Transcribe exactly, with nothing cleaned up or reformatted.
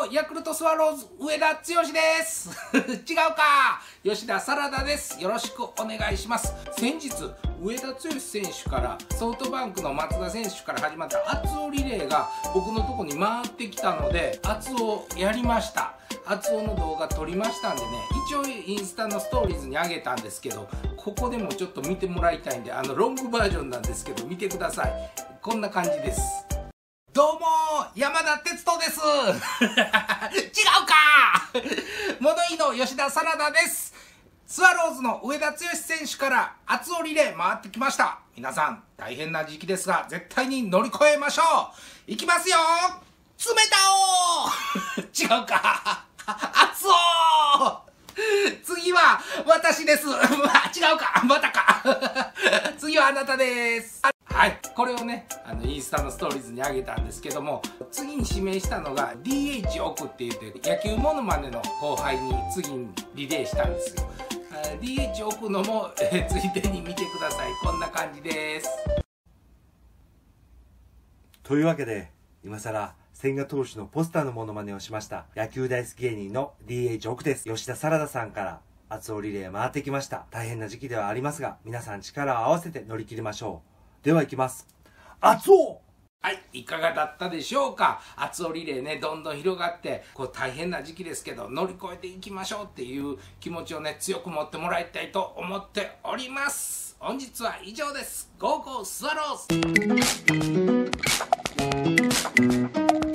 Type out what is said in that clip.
もヤクルトスワローズ上田剛です。違うか、吉田サラダです。よろしくお願いします。先日上田剛選手からソフトバンクの松田選手から始まった熱男リレーが僕のとこに回ってきたので、熱男やりました。熱男の動画撮りましたんでね、一応インスタのストーリーズに上げたんですけど、ここでもちょっと見てもらいたいんで、あのロングバージョンなんですけど見てください。こんな感じです。どうも山田哲人です。違うか、物言いの吉田サラダです。スワローズの上田剛選手から熱男リレー回ってきました。皆さん大変な時期ですが絶対に乗り越えましょう。いきますよ、冷たお違うか、熱男次は私です。違うか、またか次はあなたです。はい、これをね、あのインスタのストーリーズに上げたんですけども、次に指名したのが ディーエイチ 奥って言って野球モノマネの後輩に次にリレーしたんですよ。ディーエイチ 奥のも、えー、ついでに見てください。こんな感じです。 というわけで今更千賀投手のポスターのモノマネをしました野球大好き芸人の ディーエイチ 奥です。吉田サラダさんから熱男リレー回ってきました。大変な時期ではありますが皆さん力を合わせて乗り切りましょう。ではいきます。熱男。 はい、いかがだったでしょうか。熱男リレーね、どんどん広がってこう大変な時期ですけど乗り越えていきましょうっていう気持ちをね強く持ってもらいたいと思っております。本日は以上です。ゴーゴースワローズ。